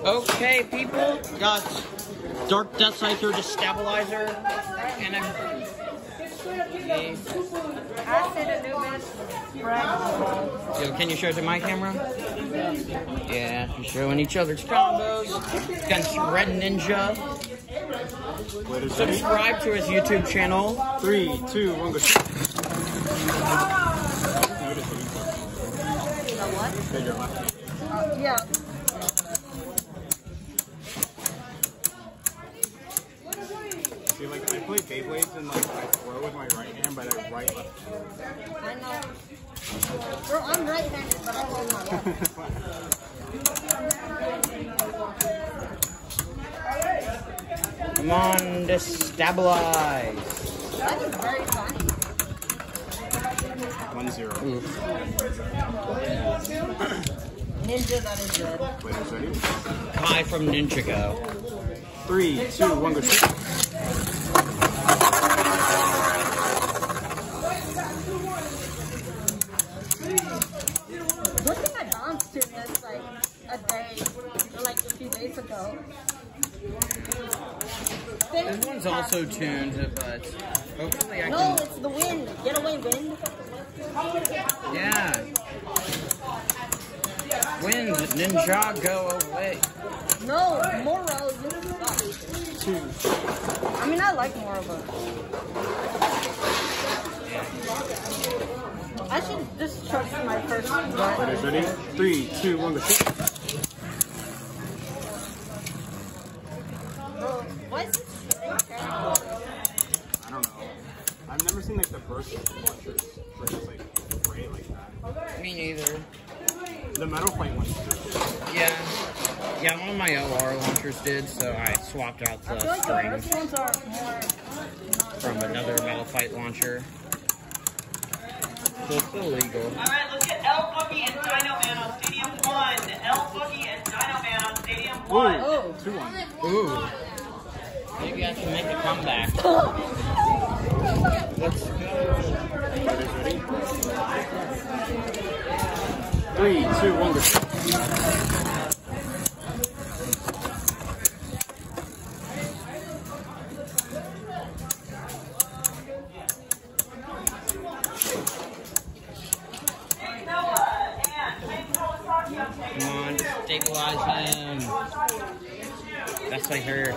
Okay, people, got Dark Death Scyther Destabilizer, and Acid Anubis, Red. Yo, can you show it to my camera? Yeah, you're showing each other's combos. Got Red Ninja. Subscribe to his YouTube channel. 3, 2, 1, go. Yeah. See, like, I play Beyblades and, like, I throw with my right hand, but I right left. I know. Bro, I'm right-handed, but I hold my left. Come on, destabilize. That is very fun. 1-0. Ninja, that is good. Wait, is ready? Kai from Ninjago. 3, 2, 1, go. What did I dance to this, like, a day, or like a few days ago? This one's also tuned, but hopefully I No, can... it's the wind. Get away, wind. Yeah. Wind, Ninjago away. No, Moro. 2. I mean, I like Moro, but I should just trust my first gut. Wait, is ready? 3, 2, 1, go. Bro, why is this thing I don't know. I've never seen, like, the burst launchers where it's, like, gray like that. Me neither. The metal fight ones. Yeah. Yeah, one of my LR launchers did, so I swapped out I the feel like the string first ones are more... from another metal fight launcher. So it's illegal. Alright, let's get L Boogie and Dino Man on Stadium 1. L Boogie and Dino Man on Stadium 1. Oh. 2-1. Ooh. Maybe I can make a comeback. Let's go. Wait, is ready? 3, 2, 1, go. Come on, stabilize him. That's like her.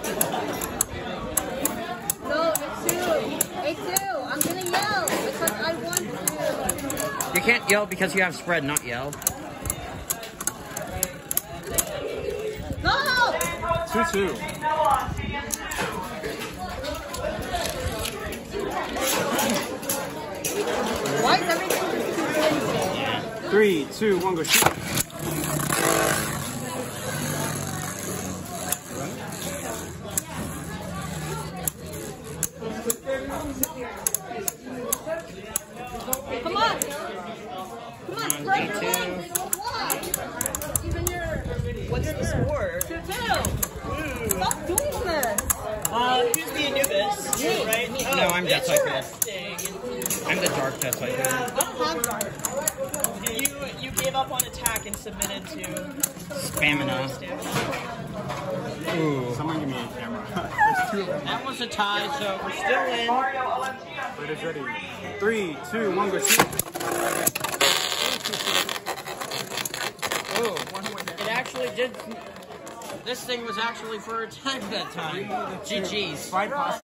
No, A2. I'm gonna yell because I want to. You can't yell because you have spread, not yell. No! 2-2. Why is everything 3, 2, 1, go. Shoot. Come on! Come on, spread your legs! Even your... What's the score? 2-2! Stop doing this! Who's the Anubis? Me. Right? Me. No, I'm Death Scyther. Interesting. I'm the Dark Death Scyther. I don't have guard. You gave up on attack and submitted to Stamina. Ooh. Someone give me a camera. There's 2 of them. That was a tie, so we're still in. Wait, it's ready. 3, 2, 1, go. Shoot. Oh, it actually did. This thing was actually for attack that time. GG's. Friedpasta.